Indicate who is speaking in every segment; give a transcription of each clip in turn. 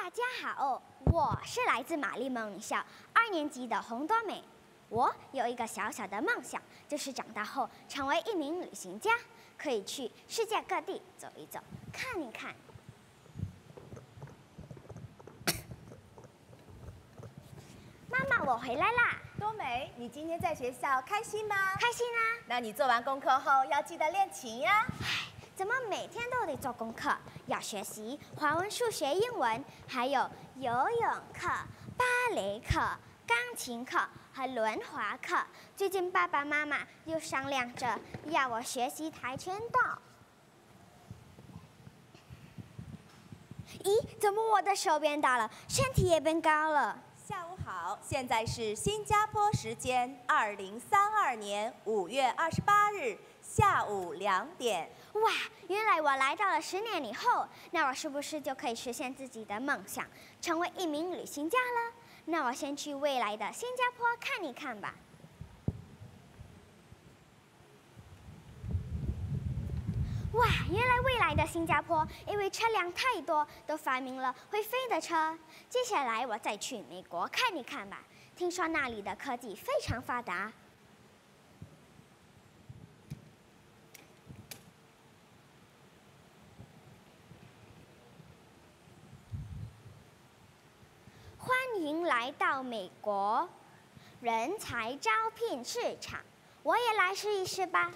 Speaker 1: 大家好，我是来自玛丽梦女校2年级的洪多美。我有一个小小的梦想，就是长大后成为一名旅行家，可以去世界各地走一走，看一看。妈妈，我回来啦！
Speaker 2: 多美，你今天在学校开心吗？
Speaker 1: 开心啊！
Speaker 2: 那你做完功课后要记得练琴呀。
Speaker 1: 怎么每天都得做功课？要学习华文、数学、英文，还有游泳课、芭蕾课、钢琴课和轮滑课。最近爸爸妈妈又商量着要我学习跆拳道。咦，怎么我的手变大了，身体也变高了？
Speaker 2: 下午好，现在是新加坡时间2032年5月28日下午2点。
Speaker 1: 哇，原来我来到了10年以后，那我是不是就可以实现自己的梦想，成为一名旅行家了？那我先去未来的新加坡看一看吧。哇，原来未来的新加坡因为车辆太多，都发明了会飞的车。接下来我再去美国看一看吧，听说那里的科技非常发达。欢迎来到美国人才招聘市场，我也来试一试吧。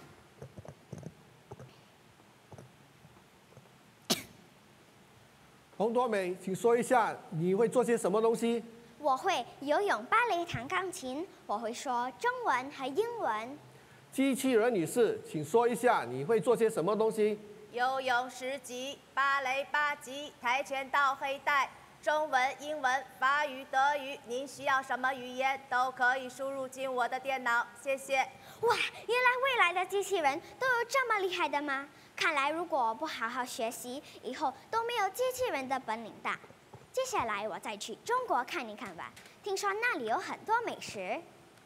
Speaker 3: 洪多美，请说一下你会做些什么东西？
Speaker 1: 我会游泳、芭蕾、弹钢琴，我会说中文和英文。
Speaker 3: 机器人女士，请说一下你会做些什么东西？
Speaker 2: 游泳10级，芭蕾8级，跆拳道黑带。中文、英文、法语、德语，您需要什么语言都可以输入进我的电脑，谢谢。
Speaker 1: 哇，原来未来的机器人都有这么厉害的吗？看来如果不好好学习，以后都没有机器人的本领大。接下来我再去中国看一看吧，听说那里有很多美食。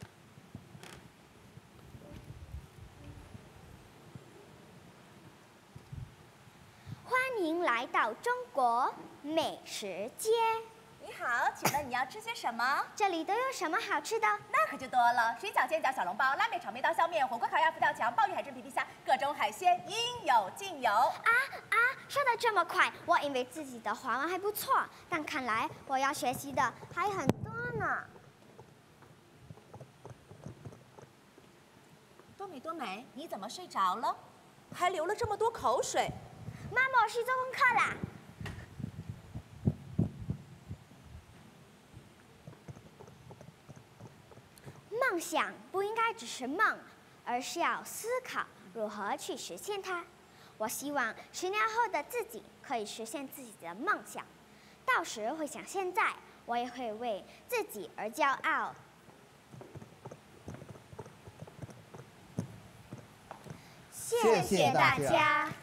Speaker 1: 欢迎来到中国美食街。
Speaker 2: 你好，请问你要吃些什么？
Speaker 1: 这里都有什么好吃的？
Speaker 2: 那可就多了，水饺、煎饺、小笼包、拉面、炒面、刀削面、火锅、烤鸭、佛跳墙、鲍鱼、海参、皮皮虾，各种海鲜应有尽有。
Speaker 1: 说得这么快，我以为自己的华文还不错，但看来我要学习的还很多呢。
Speaker 2: 多美，你怎么睡着了？还流了这么多口水。
Speaker 1: 妈妈，我去做功课啦。梦想不应该只是梦，而是要思考如何去实现它。我希望10年后的自己可以实现自己的梦想，到时会像现在，我也会为自己而骄傲。谢谢大家。